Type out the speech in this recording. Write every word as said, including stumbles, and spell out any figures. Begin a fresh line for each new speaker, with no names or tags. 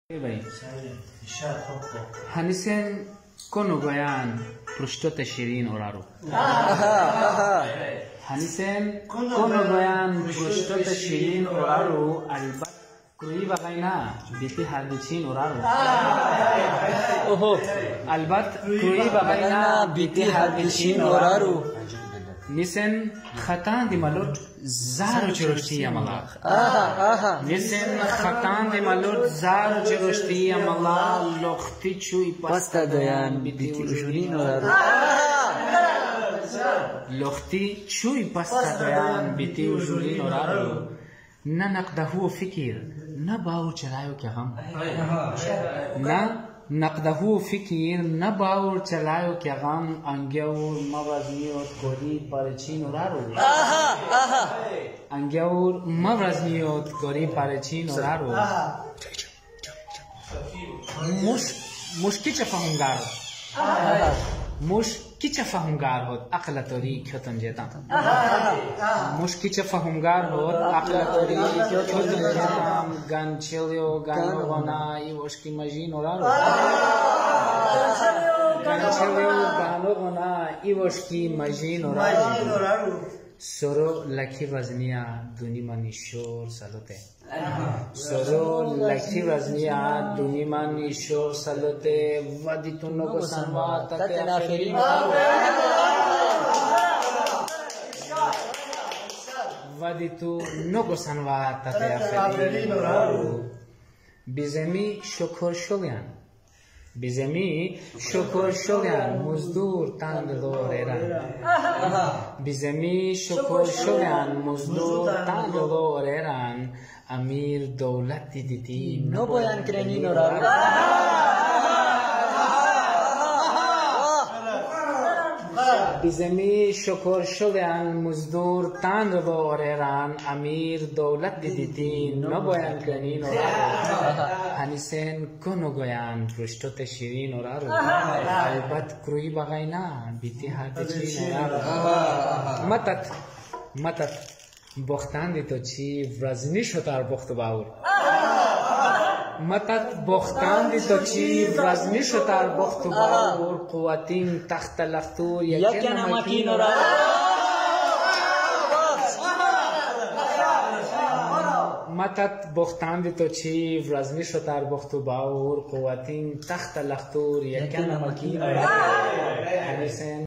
Hanisen konogoyan prushtot shirin oraru. Hanisen konogoyan prushtot shirin oraru albat kuri bagaina biti hadichin oraru. Oho albat kuri bagaina biti hadichin oraru. Nisen khatan di malot zaro chiroshti amala. Nisen khatan di malot zaro chiroshti amala lokhti chui pasta dayan biti ujurin oraru. Lokhti chui pasta dayan biti ujurin oraru. Na naqdahu fikir na baur chalayo kya hum. Na نقده فکر نباور چلایو که غم انگیور موازنیوت گوری پارچین ورارو انگیور موازنیوت گوری پارچین ورارو مش مش کی چه فهمگار مش کی چه فهمگار هود عقل توری کتن جتام مش کی چه فهمگار هود عقل توری کتن جتام گانچلیو گانوگانا ایوش کی مجین ورارو گانچلیو گانوگانا ایوش کی مجین ورارو سرو لکی وزنیا دونی منی شور سالوته سرو لکی وزنیا دونی منی شور سالوته ودی تو نگو سنوا تک آخری ودی تو نگو سنوا تک آخری بیزمی شکر شلیان بیزمی شکر شلیان مزدور تند دوریران بیزمی شکر شلیان مزدور تند دوریران امیر دولت دیدی نباید کرنی نورارو بیزمی شکر شلیان مزدور تند دوریران امیر دولت دیدی نباید کرنی نورارو هنیسن کنو گویان پرشتوت شیرین اورارو البت کروی بغاینا بیتی هاتچین اورارو متت متت بختان دی تو چی ورزنی شتار بخت باور متت بختان دی تو چی ورزنی شتار بخت باور قوتین تخت لختور یکن مکین اورارو متت بختان دی تو چی ورزنی شتار بخت باور قوتین تخت لختور یکن مکین اورارو